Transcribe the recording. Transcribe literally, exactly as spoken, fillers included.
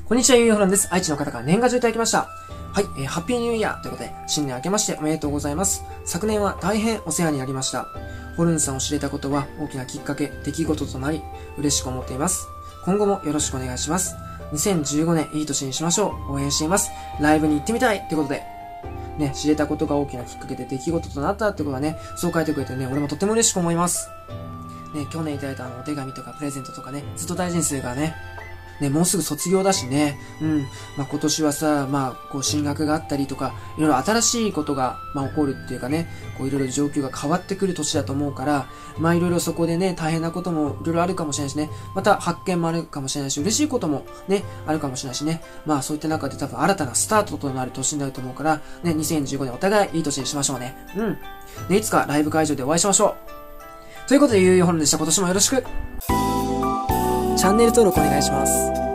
こんにちは、ゆうほらんです。愛知の方から年賀状いただきました。はい、えー、ハッピーニューイヤーということで、新年明けましておめでとうございます。昨年は大変お世話になりました。ホルンさんを知れたことは大きなきっかけ、出来事となり、嬉しく思っています。今後もよろしくお願いします。にせんじゅうごねんいい年にしましょう。応援しています。ライブに行ってみたいということで、ね、知れたことが大きなきっかけで出来事となったってことはね、そう書いてくれてね、俺もとっても嬉しく思います。ね、去年いただいたあのお手紙とかプレゼントとかね、ずっと大事にするからね。ね、もうすぐ卒業だしね。うん。まあ、今年はさ、まあ、こう、進学があったりとか、いろいろ新しいことが、まあ、起こるっていうかね、こう、いろいろ状況が変わってくる年だと思うから、まあ、いろいろそこでね、大変なこともいろいろあるかもしれないしね、また発見もあるかもしれないし、嬉しいこともね、あるかもしれないしね。まあ、そういった中で多分新たなスタートとなる年になると思うから、ね、にせんじゅうごねんお互いいい年にしましょうね。うん。で、いつかライブ会場でお会いしましょう。ということで、ゆうゆうほるんでした。今年もよろしく。チャンネル登録お願いします。